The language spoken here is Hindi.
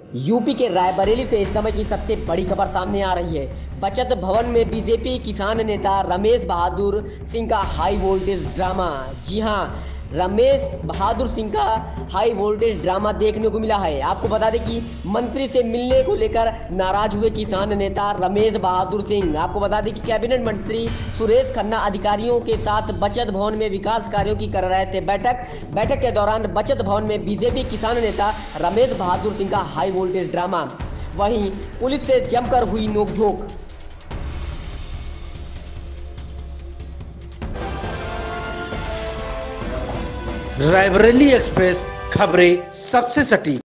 यूपी के रायबरेली से इस समय की सबसे बड़ी खबर सामने आ रही है। बचत भवन में बीजेपी किसान नेता रमेश बहादुर सिंह का हाई वोल्टेज ड्रामा। जी हां, रमेश बहादुर सिंह का हाई वोल्टेज ड्रामा देखने को मिला है। आपको बता दें कि मंत्री से मिलने को लेकर नाराज हुए किसान नेता रमेश बहादुर सिंह। आपको बता दें कि कैबिनेट मंत्री सुरेश खन्ना अधिकारियों के साथ बचत भवन में विकास कार्यों की कर रहे थे बैठक के दौरान बचत भवन में बीजेपी किसान नेता रमेश बहादुर सिंह का हाई वोल्टेज ड्रामा। वहीं पुलिस से जमकर हुई नोकझोंक। रायबरेली एक्सप्रेस, खबरें सबसे सटीक।